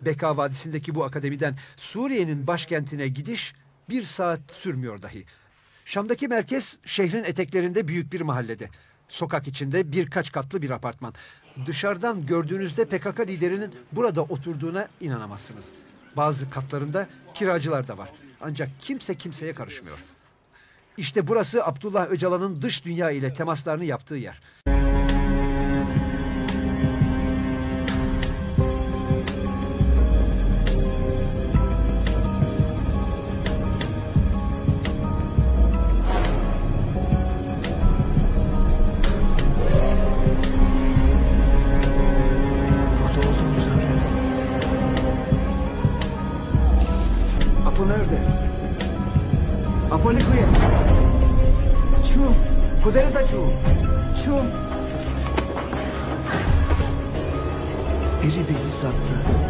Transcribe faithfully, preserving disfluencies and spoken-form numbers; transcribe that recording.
Beka Vadisi'ndeki bu akademiden Suriye'nin başkentine gidiş bir saat sürmüyor dahi. Şam'daki merkez şehrin eteklerinde büyük bir mahallede. Sokak içinde birkaç katlı bir apartman. Dışarıdan gördüğünüzde P K K liderinin burada oturduğuna inanamazsınız. Bazı katlarında kiracılar da var. Ancak kimse kimseye karışmıyor. İşte burası Abdullah Öcalan'ın dış dünya ile temaslarını yaptığı yer. Apo nerede? Apo likuye. Çu. Kudere da çu. Çu. Biri bizi sattı.